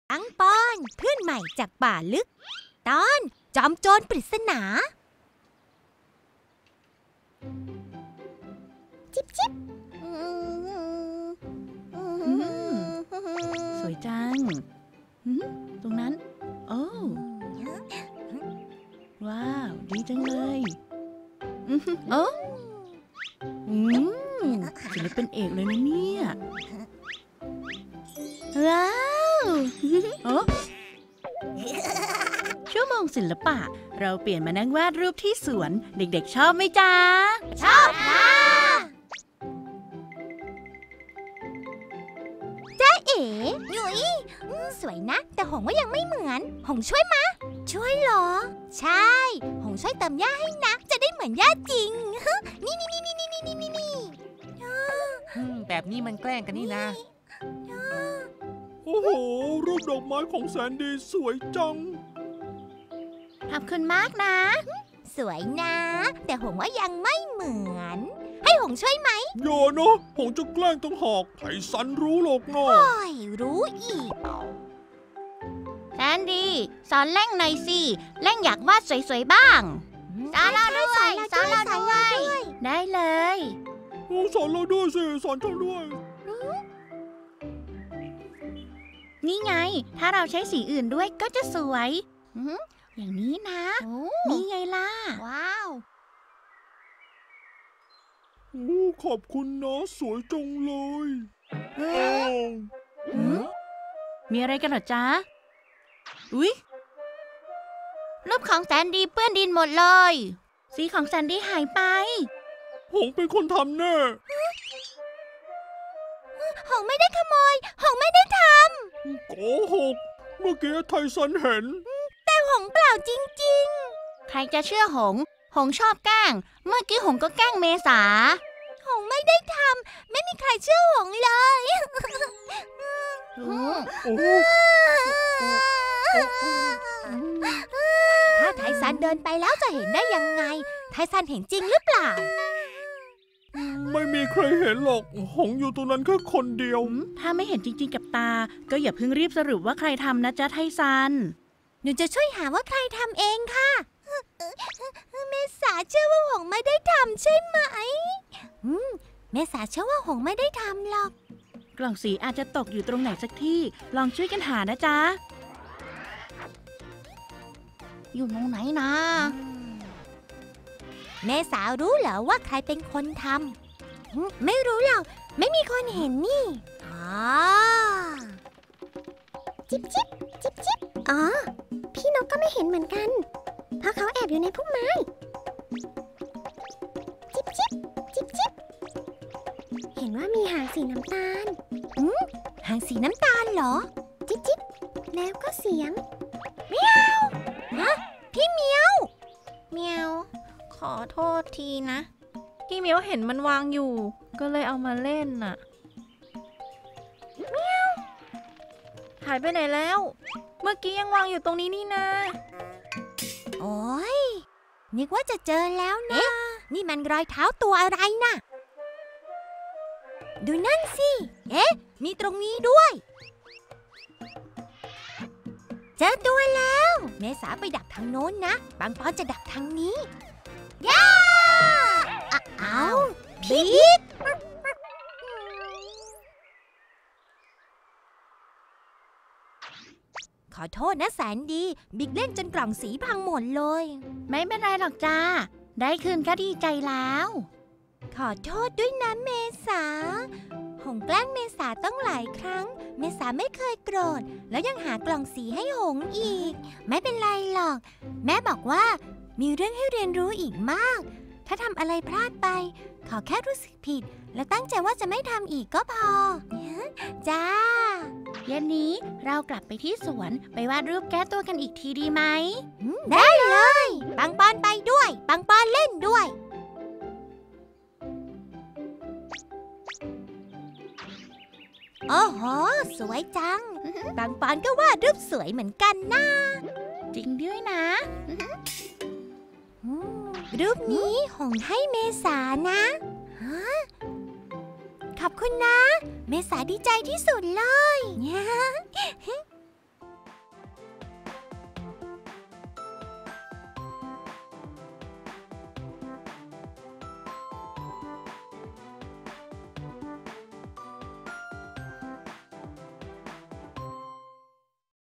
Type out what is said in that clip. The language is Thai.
ปังปอนเพื่อนใหม่จากป่าลึกตอนจอมโจรปริศนาจิ๊บจิ๊บสวยจังตรงนั้นโอ้ว้าวดีจังเลยโอ้ศิลปินเอกเลยนะเนี่ยว้าวชั่วโมงศิลปะเราเปลี่ยนมานั่งวาดรูปที่สวนเด็กๆชอบไหมจ๊ะชอบค่ะจ๊ะเอ๋หนุ่ยสวยนะแต่หงว่ายังไม่เหมือนหงช่วยมะช่วยเหรอใช่หงช่วยเติมหญ้าให้นะจะได้เหมือนหญ้าจริงนี่แบบนี้มันแกล้งกันนี่นะโอ้โหรูปดอกไม้ของแสนดีสวยจังขอบคุณมากนะสวยนะแต่หงว่ายังไม่เหมือนให้หงช่วยไหมอย่านะหงจะแกล้งต้องหอกไทซันรู้หรอกนะรู้อีกแสนดีสอนเล่งหน่อยสิเล่งอยากวาดสวยๆบ้างสอนเราด้วยสอนเราด้วยได้เลยสอนเราด้วยสิสอนฉันด้วยนี่ไงถ้าเราใช้สีอื่นด้วยก็จะสวยอย่างนี้นะนี่ไงล่ะว้าวขอบคุณนะสวยจังเลยมีอะไรกันเหรอจ๊ะอุ๊ยรูปของแสนดีเปื้อนดินหมดเลยสีของแสนดีหายไปหงเป็นคนทำแน่หงไม่ได้ขโมยหงไม่ได้ทำโกหกเมื่อกี้ไทซันเห็นแต่หงเปล่าจริงๆใครจะเชื่อหงชอบแกล้งเมื่อกี้หงก็แกล้งเมษาหงไม่ได้ทำไม่มีใครเชื่อหงเลยถ้าไทซันเดินไปแล้วจะเห็นได้ยังไงไทซันเห็นจริงหรือเปล่าไม่มีใครเห็นหรอกหงอยู่ตรงนั้นแค่คนเดียวถ้าไม่เห็นจริงๆกับตาก็อย่าเพิ่งรีบสรุปว่าใครทำนะจ๊ะไทซันหนูจะช่วยหาว่าใครทำเองค่ะเมษาเชื่อว่าหงไม่ได้ทำใช่ไหมเมษาเชื่อว่าหงไม่ได้ทำหรอกกล่องสีอาจจะตกอยู่ตรงไหนสักที่ลองช่วยกันหานะจ๊ะอยู่ตรงไหนนะเมษารู้เหรอว่าใครเป็นคนทำไม่รู้หรอกไม่มีคนเห็นนี่จิ๊บจิ๊บจิ๊บจิ๊บพี่นกก็ไม่เห็นเหมือนกันเพราะเขาแอบอยู่ในพุ่มไม้จิ๊บจิ๊บจิ๊บจิ๊บเห็นว่ามีหางสีน้ำตาลหางสีน้ำตาลเหรอจิ๊บจิ๊บแล้วก็เสียงเมียวพี่เมียวเมียวขอโทษทีนะพี่เมียวเห็นมันวางอยู่ก็เลยเอามาเล่นน่ะเมียวหายไปไหนแล้วเมื่อกี้ยังวางอยู่ตรงนี้นี่นะโอ้ยนึกว่าจะเจอแล้วนะนี่มันรอยเท้าตัวอะไรน่ะดูนั่นสิมีตรงนี้ด้วยเจอตัวแล้วเมษาไปดักทางโน้นนะปังปอนจะดักทางนี้ย่าเอาบิ๊กขอโทษนะแสนดีบิ๊กเล่นจนกล่องสีพังหมดเลยไม่เป็นไรหรอกจ้าได้คืนก็ดีใจแล้วขอโทษด้วยนะเมษาหงแกล้งเมษาต้องหลายครั้งเมษาไม่เคยโกรธแล้วยังหากล่องสีให้หงอีกไม่เป็นไรหรอกแม่บอกว่ามีเรื่องให้เรียนรู้อีกมากถ้าทำอะไรพลาดไปขอแค่รู้สึกผิดและตั้งใจว่าจะไม่ทำอีกก็พอจ้าเย็นนี้เรากลับไปที่สวนไปวาดรูปแก้ตัวกันอีกทีดีไหมได้เลยปังปอนไปด้วยปังปอนเล่นด้วยโอ้โหสวยจังปังปอนก็วาดรูปสวยเหมือนกันนะจริงด้วยนะรูปนี้หงให้เมษานะขอบคุณนะเมษาดีใจที่สุดเลย